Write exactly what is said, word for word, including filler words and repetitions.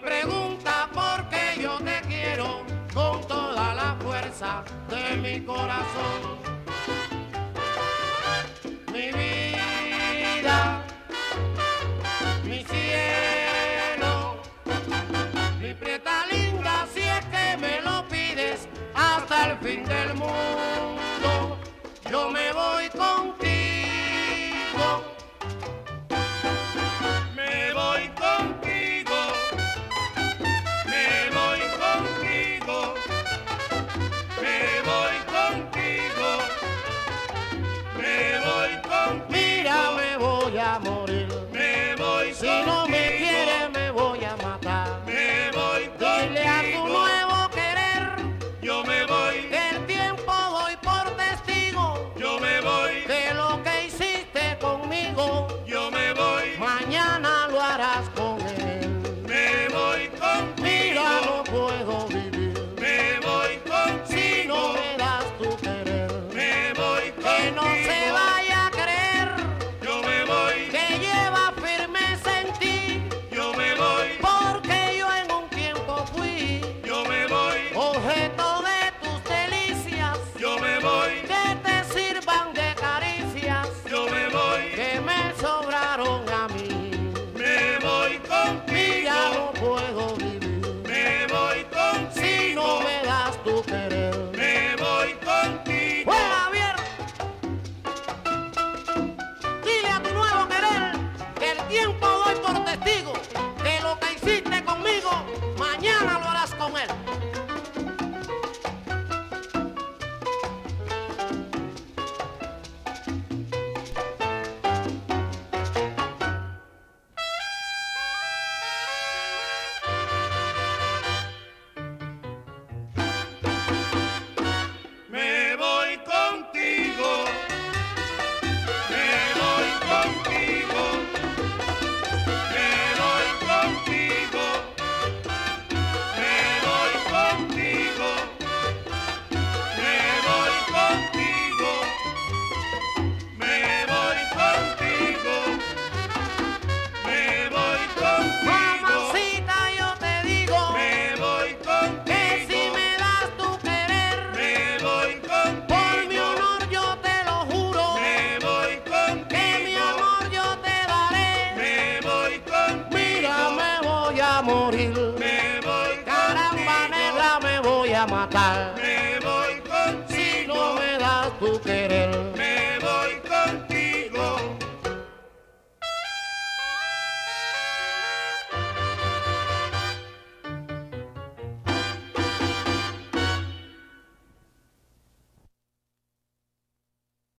pregunta por qué yo te quiero con toda la fuerza de mi corazón. Mi vida, mi cielo, mi prieta linda, si es que me lo pides hasta el fin del mundo, yo me voy contigo. Me voy contigo, me voy contigo, me voy contigo, me voy contigo. Mira, me voy a morir. Me voy si contigo. No me quieres, me voy a matar. Me voy contigo. Dile a tu nuevo querer. Yo me voy. Que el tiempo doy por testigo. Yo me voy. De lo que hiciste conmigo. Yo me voy. Mañana lo harás con él. Me voy contigo. Mira, no puedo vivir. Me voy contigo. Si no me das tu querer. Me voy contigo. Que no se vaya a creer. Yo me voy. Que lleva firmeza en ti. Yo me voy. Porque yo en un tiempo fui. Yo me voy. Objeto de tus delicias. Yo me voy. Que te sirvan de caricias. Yo me voy. Que me sobraron a mí. Me voy contigo. Ya no puedo vivir. Me voy contigo. Si no me das tu querer. Me voy contigo. ¡Juega, Javier! Dile a tu nuevo querer que el tiempo doy por testigo. Que lo que hiciste conmigo, mañana lo harás con él. Me voy contigo, me voy contigo, me voy contigo, me voy contigo, me voy contigo, me voy contigo, me voy contigo. Mamacita, yo te digo, me voy contigo, que si me das tu querer, me voy contigo. Por mi honor yo te lo juro, me voy contigo. Que mi amor yo te daré, me voy contigo. Mira, me voy a morir, me voy. Caramba negra, me voy a matar, me voy contigo. Si no me das tu querer.